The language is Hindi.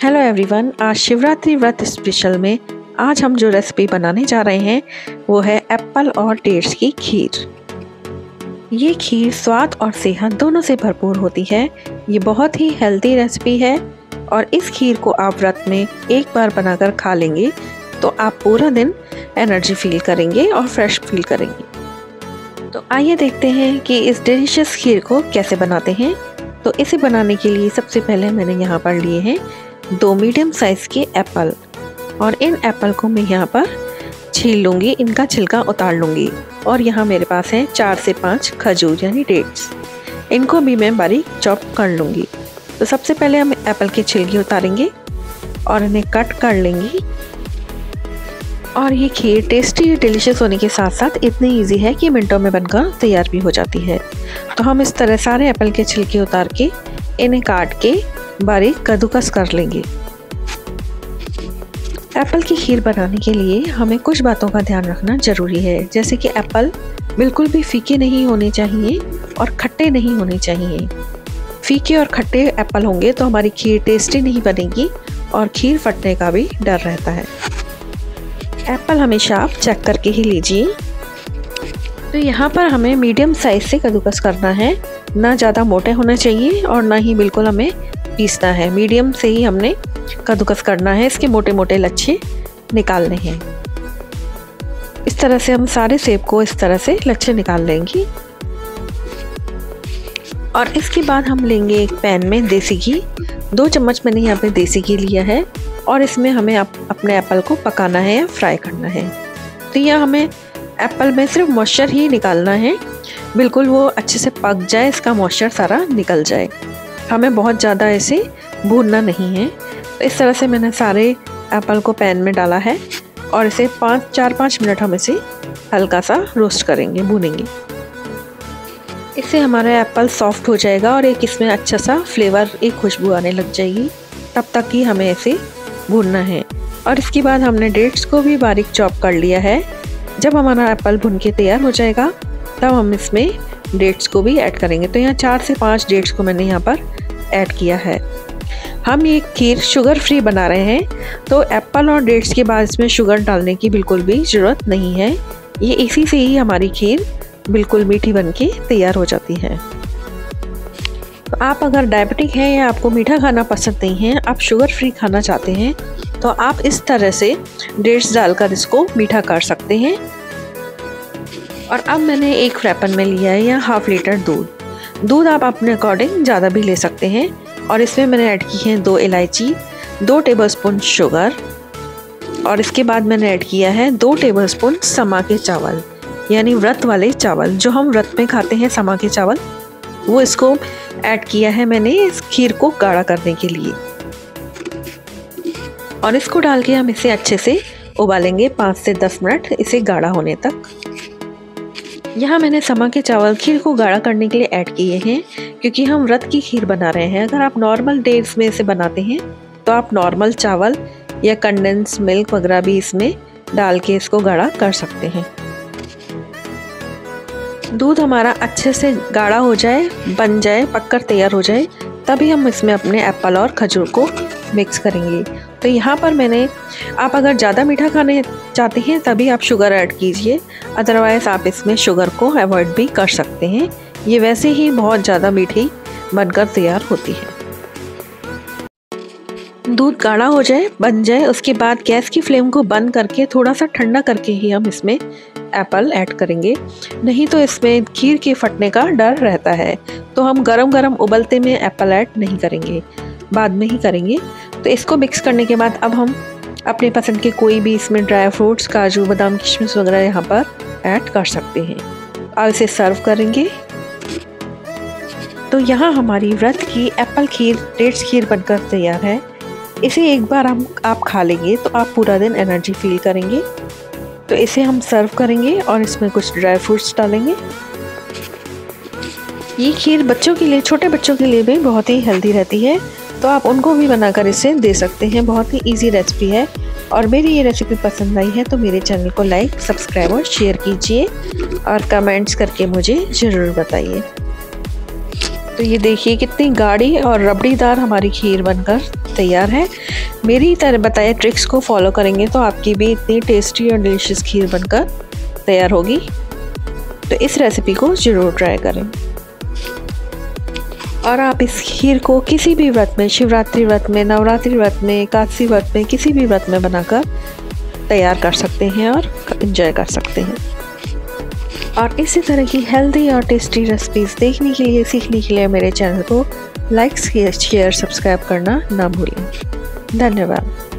हेलो एवरीवन, आज शिवरात्रि व्रत स्पेशल में आज हम जो रेसिपी बनाने जा रहे हैं वो है एप्पल और डेट्स की खीर। ये खीर स्वाद और सेहत दोनों से भरपूर होती है। ये बहुत ही हेल्दी रेसिपी है और इस खीर को आप व्रत में एक बार बनाकर खा लेंगे तो आप पूरा दिन एनर्जी फील करेंगे और फ्रेश फील करेंगे। तो आइए देखते हैं कि इस डिलीशियस खीर को कैसे बनाते हैं। तो इसे बनाने के लिए सबसे पहले मैंने यहाँ पर लिए हैं 2 मीडियम साइज़ के एप्पल और इन एप्पल को मैं यहाँ पर छील लूँगी, इनका छिलका उतार लूँगी। और यहाँ मेरे पास है 4 से 5 खजूर यानी डेट्स, इनको भी मैं बारीक चॉप कर लूँगी। तो सबसे पहले हम एप्पल के छिलके उतारेंगे और इन्हें कट कर लेंगे। और ये खीर टेस्टी डिलीशियस होने के साथ साथ इतनी इजी है कि मिनटों में बनकर तैयार भी हो जाती है। तो हम इस तरह सारे एप्पल के छिलके उतार के इन्हें काट के बारीक कद्दूकस कर लेंगे। एप्पल की खीर बनाने के लिए हमें कुछ बातों का ध्यान रखना ज़रूरी है, जैसे कि एप्पल बिल्कुल भी फीके नहीं होने चाहिए और खट्टे नहीं होने चाहिए। फीके और खट्टे एप्पल होंगे तो हमारी खीर टेस्टी नहीं बनेगी और खीर फटने का भी डर रहता है। एप्पल हमेशा आप चेक करके ही लीजिए। तो यहाँ पर हमें मीडियम साइज़ से कद्दूकस करना है, ना ज़्यादा मोटे होने चाहिए और ना ही बिल्कुल हमें पीसना है। मीडियम से ही हमने कद्दूकस करना है, इसके मोटे मोटे लच्छे निकालने हैं। इस तरह से हम सारे सेब को इस तरह से लच्छे निकाल लेंगे। और इसके बाद हम लेंगे एक पैन में देसी घी, 2 चम्मच मैंने यहाँ पे देसी घी लिया है और इसमें हमें अपने एप्पल को पकाना है या फ्राई करना है। तो यह हमें एप्पल में सिर्फ मॉइस्चर ही निकालना है, बिल्कुल वो अच्छे से पक जाए, इसका मॉइस्चर सारा निकल जाए। हमें बहुत ज़्यादा इसे भूनना नहीं है। तो इस तरह से मैंने सारे एप्पल को पैन में डाला है और इसे 4-5 मिनट हम इसे हल्का सा रोस्ट करेंगे, भूनेंगे। इससे हमारा एप्पल सॉफ्ट हो जाएगा और एक इसमें अच्छा सा फ्लेवर, एक खुशबू आने लग जाएगी। तब तक ही हमें इसे भूनना है। और इसके बाद हमने डेट्स को भी बारीक चॉप कर लिया है। जब हमारा एप्पल भुन के तैयार हो जाएगा तब हम इसमें डेट्स को भी ऐड करेंगे। तो यहाँ 4 से 5 डेट्स को मैंने यहाँ पर ऐड किया है। हम ये खीर शुगर फ्री बना रहे हैं, तो एप्पल और डेट्स के बाद इसमें शुगर डालने की बिल्कुल भी ज़रूरत नहीं है। ये इसी से ही हमारी खीर बिल्कुल मीठी बन के तैयार हो जाती है। तो आप अगर डायबिटिक हैं या आपको मीठा खाना पसंद नहीं है, आप शुगर फ्री खाना चाहते हैं, तो आप इस तरह से डेट्स डालकर इसको मीठा कर सकते हैं। और अब मैंने एक फ्राईपैन में लिया है या 1/2 लीटर दूध आप अपने अकॉर्डिंग ज़्यादा भी ले सकते हैं। और इसमें मैंने ऐड की है 2 इलायची, 2 टेबलस्पून शुगर और इसके बाद मैंने ऐड किया है 2 टेबलस्पून समा के चावल यानी व्रत वाले चावल, जो हम व्रत में खाते हैं समा के चावल, वो इसको ऐड किया है मैंने इस खीर को गाढ़ा करने के लिए। और इसको डाल के हम इसे अच्छे से उबालेंगे 5 से 10 मिनट, इसे गाढ़ा होने तक। यहाँ मैंने समा के चावल खीर को गाढ़ा करने के लिए ऐड किए हैं क्योंकि हम व्रत की खीर बना रहे हैं। अगर आप नॉर्मल डेट्स में इसे बनाते हैं तो आप नॉर्मल चावल या कंडेंस मिल्क वगैरह भी इसमें डाल के इसको गाढ़ा कर सकते हैं। दूध हमारा अच्छे से गाढ़ा हो जाए, बन जाए, पककर तैयार हो जाए, तभी हम इसमें अपने एप्पल और खजूर को मिक्स करेंगे। तो यहाँ पर मैंने, आप अगर ज़्यादा मीठा खाने चाहते हैं तभी आप शुगर ऐड कीजिए, अदरवाइज़ आप इसमें शुगर को अवॉइड भी कर सकते हैं। ये वैसे ही बहुत ज़्यादा मीठी बनकर तैयार होती है। दूध गाढ़ा हो जाए, बन जाए, उसके बाद गैस की फ्लेम को बंद करके थोड़ा सा ठंडा करके ही हम इसमें एप्पल ऐड करेंगे, नहीं तो इसमें खीर के फटने का डर रहता है। तो हम गरम गरम उबलते में एप्पल ऐड नहीं करेंगे, बाद में ही करेंगे। तो इसको मिक्स करने के बाद अब हम अपने पसंद के कोई भी इसमें ड्राई फ्रूट्स, काजू, बादाम, किशमिश वगैरह यहाँ पर ऐड कर सकते हैं। अब इसे सर्व करेंगे। तो यहाँ हमारी व्रत की एप्पल खीर, डेट्स खीर बनकर तैयार है। इसे एक बार आप खा लेंगे तो आप पूरा दिन एनर्जी फील करेंगे। तो इसे हम सर्व करेंगे और इसमें कुछ ड्राई फ्रूट्स डालेंगे। ये खीर बच्चों के लिए, छोटे बच्चों के लिए भी बहुत ही हेल्दी रहती है, तो आप उनको भी बनाकर इसे दे सकते हैं। बहुत ही इजी रेसिपी है। और मेरी ये रेसिपी पसंद आई है तो मेरे चैनल को लाइक, सब्सक्राइब और शेयर कीजिए और कमेंट्स करके मुझे ज़रूर बताइए। तो ये देखिए कितनी गाढ़ी और रबड़ीदार हमारी खीर बनकर तैयार है। मेरी तरह बताए ट्रिक्स को फॉलो करेंगे तो आपकी भी इतनी टेस्टी और डिलीशियस खीर बनकर तैयार होगी। तो इस रेसिपी को ज़रूर ट्राई करें। और आप इस खीर को किसी भी व्रत में, शिवरात्रि व्रत में, नवरात्रि व्रत में, एकादशी व्रत में, किसी भी व्रत में बनाकर तैयार कर सकते हैं और एंजॉय कर सकते हैं। और इसी तरह की हेल्दी और टेस्टी रेसिपीज़ देखने के लिए, सीखने के लिए मेरे चैनल को लाइक, शेयर, सब्सक्राइब करना ना भूलें। धन्यवाद।